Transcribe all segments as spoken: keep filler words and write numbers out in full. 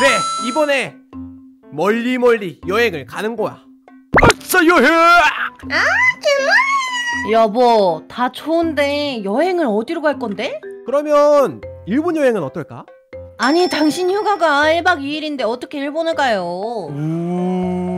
그래, 이번에 멀리 멀리 여행을 가는 거야. 아싸 여행! 아 정말? 여보, 다 좋은데 여행을 어디로 갈 건데? 그러면 일본 여행은 어떨까? 아니, 당신 휴가가 일 박 이 일인데 어떻게 일본을 가요? 음...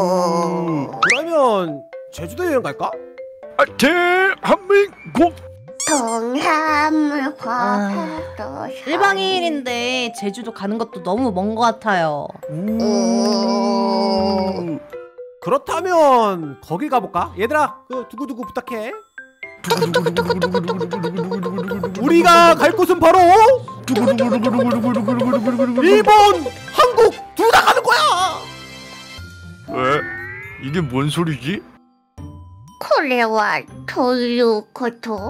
그러면 제주도 여행 갈까? 아, 대한민국! 동해물 아, 화도 일 박 이 일인데 제주도 가는 것도 너무 먼 것 같아요. 음... 그렇다면 거기 가볼까? 얘들아, 그 두구두구 부탁해. 우리가 갈 곳은 바로 일본, 한국 둘 다 가는 거야. 왜? 이게 뭔 소리지? 코레와 토유코토?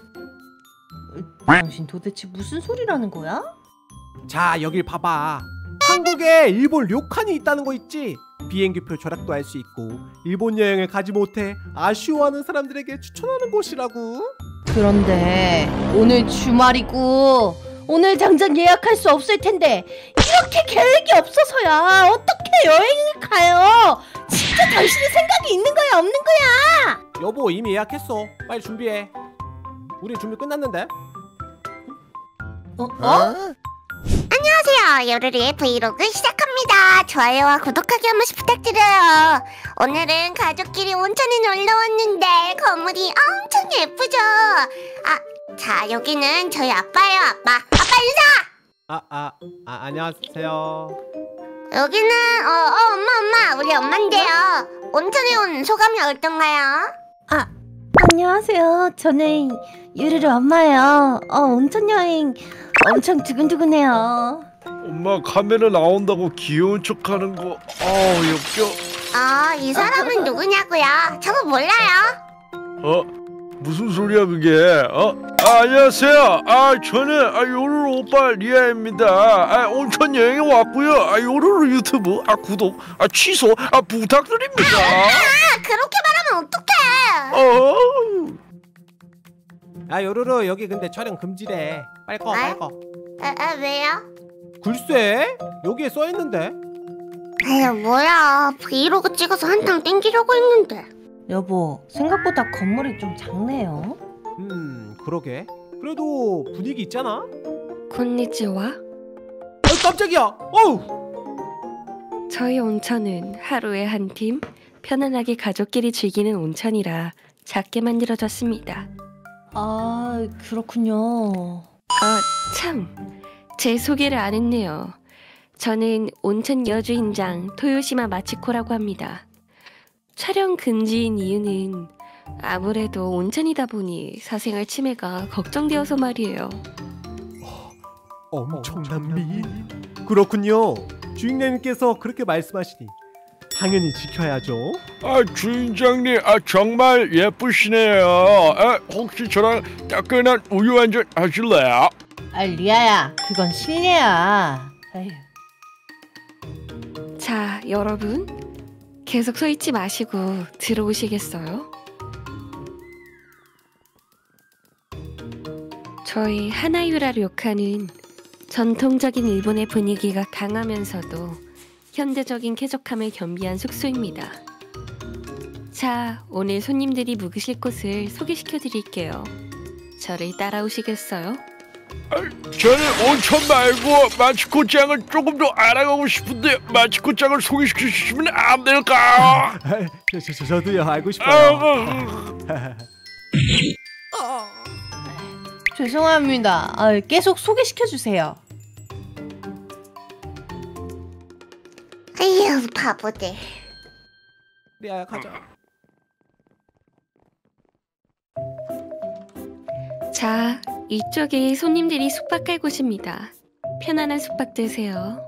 당신 도대체 무슨 소리라는 거야? 자, 여길 봐봐. 한국에 일본 료칸이 있다는 거 있지? 비행기표 절약도 할 수 있고 일본 여행을 가지 못해 아쉬워하는 사람들에게 추천하는 곳이라고. 그런데 오늘 주말이고 오늘 당장 예약할 수 없을 텐데 이렇게 계획이 없어서야 어떻게 여행을 가요? 진짜 당신이 생각이 있는 거야 없는 거야? 여보, 이미 예약했어. 빨리 준비해. 우리 준비 끝났는데. 어? 어? 안녕하세요. 요르르의 브이로그 시작합니다. 좋아요와 구독하기 한 번씩 부탁드려요. 오늘은 가족끼리 온천에 놀러 왔는데 건물이 엄청 예쁘죠? 아, 자, 여기는 저희 아빠예요. 아빠. 아빠 인사! 아, 아, 아, 안녕하세요. 여기는 어, 어 엄마 엄마 우리 엄마인데요. 온천에 온 소감이 어떤가요? 아, 안녕하세요. 저는 유르르 엄마예요. 어, 온천 여행 엄청 두근두근해요. 엄마 카메라 나온다고 귀여운 척하는 거 아우 역겨. 아, 이 사람은 누구냐고요? 저도 몰라요. 어? 무슨 소리야 그게? 어? 아, 안녕하세요. 아, 저는 아, 요루루 오빠 리아입니다. 아, 온천 여행에 왔고요. 아, 요루루 유튜브 아 구독 아 취소 아 부탁드립니다. 아, 그렇게 말하면 어떡해? 어? 야, 요루루, 여기 근데 촬영 금지래. 빨리 꺼, 빨리 꺼. 아, 아, 왜요? 글쎄, 여기에 써있는데. 아유, 뭐야. 브이로그 찍어서 한탕 땡기려고 했는데. 여보, 생각보다 건물이 좀 작네요. 음, 그러게. 그래도 분위기 있잖아. 곤니치와. 어, 깜짝이야. 어우. 저희 온천은 하루에 한 팀 편안하게 가족끼리 즐기는 온천이라 작게 만들어졌습니다. 아, 그렇군요. 아, 참. 제 소개를 안 했네요. 저는 온천 여주인장 토요시마 마치코라고 합니다. 촬영 금지인 이유는 아무래도 온천이다 보니 사생활 침해가 걱정되어서 말이에요. 엄청난 미인. 그렇군요. 주인님께서 그렇게 말씀하시니 당연히 지켜야죠. 아, 주인장님, 아 정말 예쁘시네요. 아, 혹시 저랑 따끈한 우유 한잔 하실래요? 아, 리아야, 그건 실례야. 에휴. 자, 여러분. 계속 서 있지 마시고 들어오시겠어요? 저희 하나유라 료칸은 전통적인 일본의 분위기가 강하면서도 현대적인 쾌적함을 겸비한 숙소입니다. 자, 오늘 손님들이 묵으실 곳을 소개시켜 드릴게요. 저를 따라오시겠어요? 아, 저는 온천 말고 마치코짱을 조금 더 알아가고 싶은데 마치코짱을 소개시켜 주시면 안 될까? 저, 저, 저, 저도요, 알고 싶어요. 죄송합니다. 아, 계속 소개시켜 주세요. 아휴, 바보들. 리아야, 가자. 자, 이쪽이 손님들이 숙박할 곳입니다. 편안한 숙박 되세요.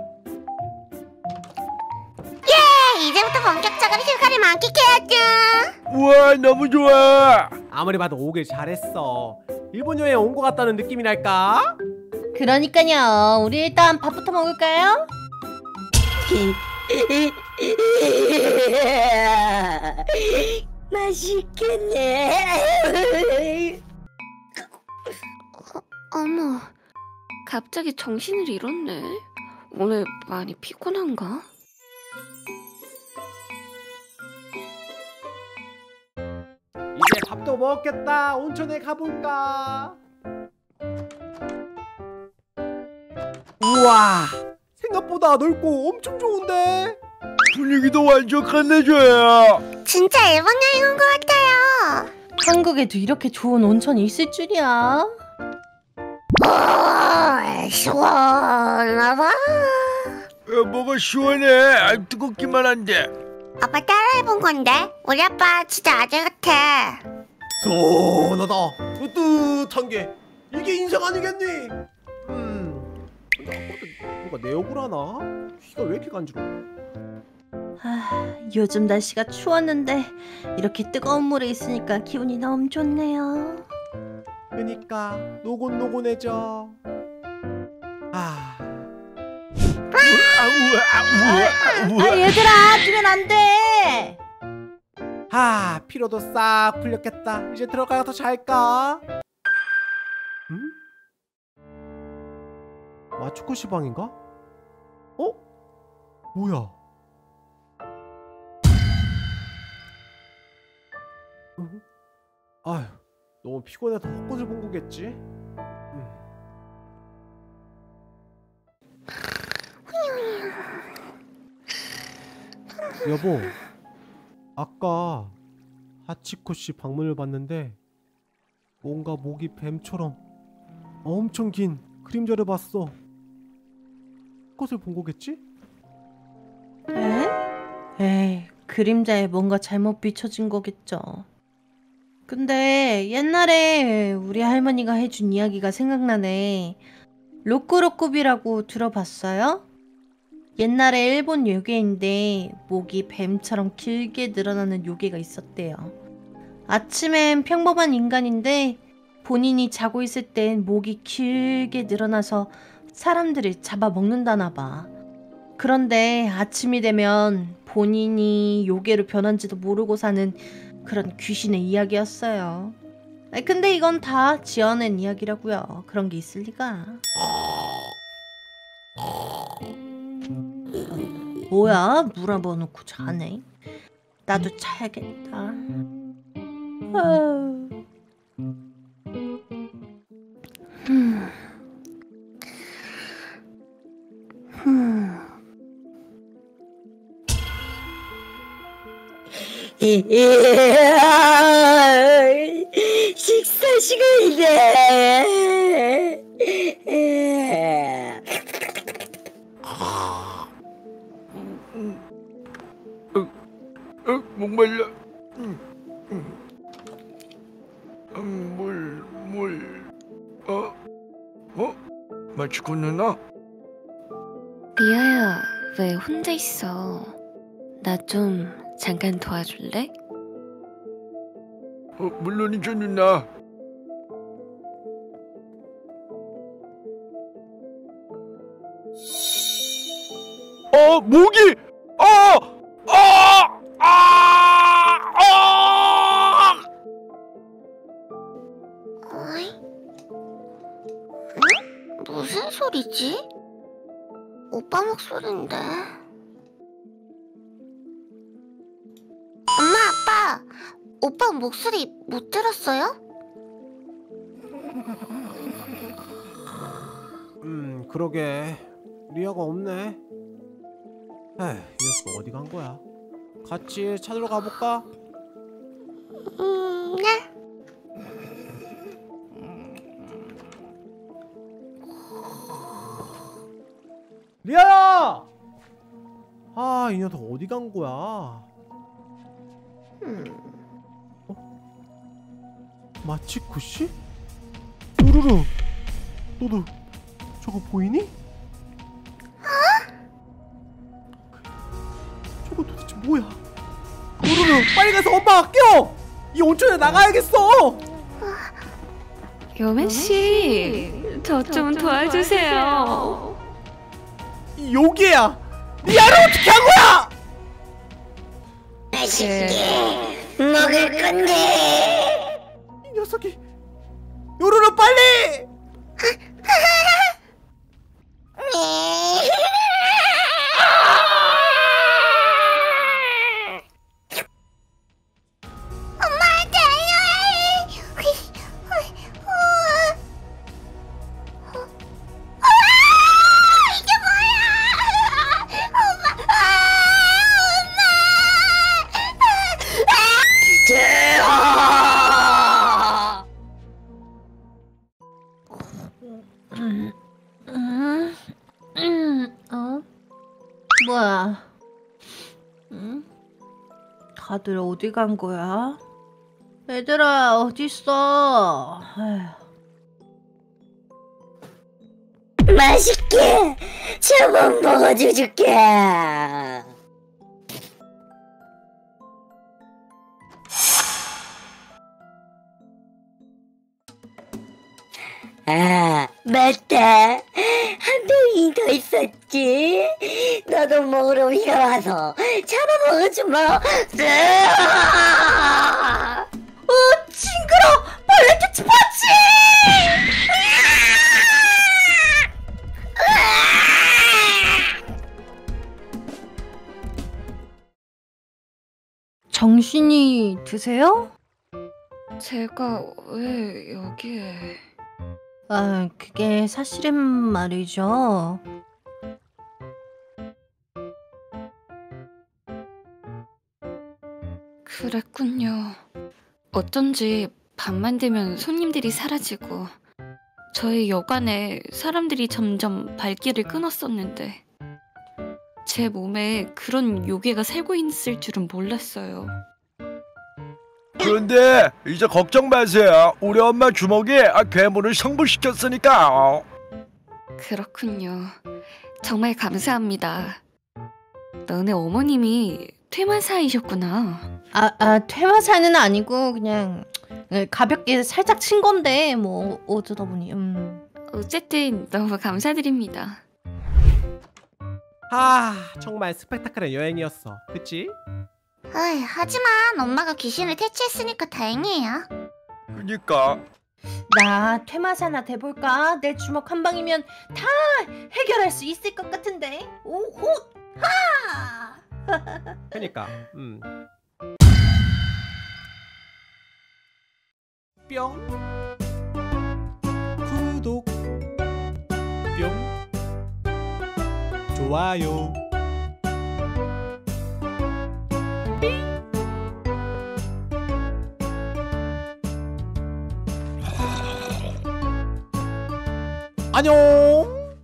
예! 이제부터 본격적으로 휴가를 만끽해야죠. 우와, 너무 좋아. 아무리 봐도 오길 잘했어. 일본 여행 온 것 같다는 느낌이랄까? 그러니까요. 우리 일단 밥부터 먹을까요? 맛있겠네. 어머, 갑자기 정신을 잃었네. 오늘 많이 피곤한가? 이제 밥도 먹었겠다. 온천에 가볼까? 우와, 생각보다 넓고 엄청 좋은데? 분위기도 완전 끝내줘요. 진짜 일본 여행 온 것 같아요. 한국에도 이렇게 좋은 온천이 있을 줄이야. 오, 시원하다. 야, 뭐가 시원해? 아, 뜨겁기만 한데. 아빠 따라해본 건데 우리 아빠 진짜 아재 같아. 시원하다. 뜨뜻한 게 이게 인생 아니겠니? 음, 근데 아빠도 누가 내 욕을 하나? 귀가 왜 이렇게 간지러워? 아, 요즘 날씨가 추웠는데 이렇게 뜨거운 물에 있으니까 기분이 너무 좋네요. 그니까 노곤노곤해져. 아, 아, 얘들아, 뛰면 안 돼. 아, 피로도 싹 풀렸겠다. 이제 들어가서 잘까? 음? 마츠코 시방인가? 어? 뭐야? 응? 아휴, 너무 피곤해서 헛것을 본 거겠지? 음. 여보, 아까 하치코 씨 방문을 봤는데 뭔가 목이 뱀처럼 엄청 긴 그림자를 봤어. 헛것을 본 거겠지? 에? 에이, 그림자에 뭔가 잘못 비춰진 거겠죠. 근데 옛날에 우리 할머니가 해준 이야기가 생각나네. 로꾸로꾸비라고 들어봤어요? 옛날에 일본 요괴인데 목이 뱀처럼 길게 늘어나는 요괴가 있었대요. 아침엔 평범한 인간인데 본인이 자고 있을 땐 목이 길게 늘어나서 사람들을 잡아먹는다나 봐. 그런데 아침이 되면 본인이 요괴로 변한지도 모르고 사는 그런 귀신의 이야기였어요. 근데 이건 다 지어낸 이야기라고요. 그런 게 있을 리가. 뭐야? 물어봐놓고 자네. 나도 자야겠다. 아유. 음. 음. 식사 시간이네. 어, 목말라. 음, 음. 음, 물, 물. 어, 어? 마치코 누나? 리아야, 왜 혼자 있어? 나 좀 잠깐 도와줄래? 어, 물론이죠 누나. 어, 목이! 어! 어! 아! 아! 어이? 응? 무슨 소리지? 오빠 목소리인데. 엄마, 아빠, 오빠 목소리 못 들었어요? 음, 그러게 리아가 없네. 에이, 이 녀석 어디 간 거야? 같이 찾으러 가볼까? 음, 네. 리아야! 아, 이 녀석 어디 간 거야? 음. 마치코 씨? 요루루, 너도 저거 보이니? 저거 도대체 뭐야? 요루루, 빨리 가서 엄마 껴! 이 온천에 나가야겠어! 여맨씨, 저 좀 도와주세요. 이 요괴야! 리아를 어떻게 한 거야! 맛있게 먹을 건데. 이 녀석이 요루루 빨리! 네. 음, 어? 뭐야? 응? 다들 어디 간 거야? 얘들아, 어딨어? 아휴. 맛있게 저번 먹어줄게. 아, 맞다. 한 병이 더 있었지. 너도 먹으러 우리가 와서 잡아먹어주마. 어, 징그러! 벌레 캐치 파치! 정신이 드세요? 제가 왜 여기에... 아, 그게 사실은 말이죠. 그랬군요. 어쩐지 밤만 되면 손님들이 사라지고 저희 여관에 사람들이 점점 발길을 끊었었는데 제 몸에 그런 요괴가 살고 있을 줄은 몰랐어요. 그런데 이제 걱정 마세요. 우리 엄마 주먹이 아, 괴물을 성불시켰으니까. 그렇군요. 정말 감사합니다. 너네 어머님이 퇴마사이셨구나. 아, 아, 퇴마사는 아니고 그냥 가볍게 살짝 친 건데 뭐 어쩌다 보니 음. 어쨌든 너무 감사드립니다. 아 정말 스펙타클한 여행이었어. 그치? 어이, 하지만 엄마가 귀신을 퇴치했으니까 다행이에요. 그니까. 나 퇴마사나 돼볼까? 내 주먹 한 방이면 다 해결할 수 있을 것 같은데. 오호 하! 그니까 음. 뿅 구독 뿅 좋아요 안녕.